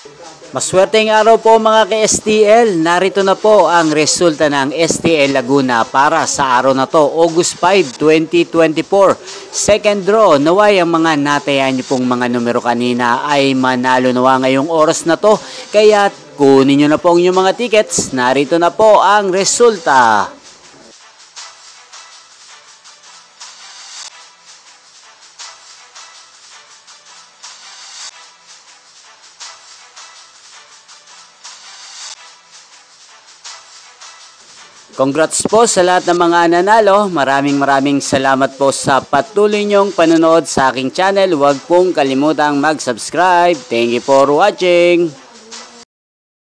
Maswerteng araw po mga ka-STL. Narito na po ang resulta ng STL Laguna para sa araw na to, August 5, 2024. Second draw, naway ang mga natayan niyo pong mga numero kanina ay manalo nawa ngayong oras na to. Kaya kunin niyo na po ang inyong mga tickets. Narito na po ang resulta. Congrats po sa lahat ng mga nanalo. Maraming salamat po sa patuloy niyong panonood sa aking channel. Huwag pong kalimutang mag-subscribe. Thank you for watching.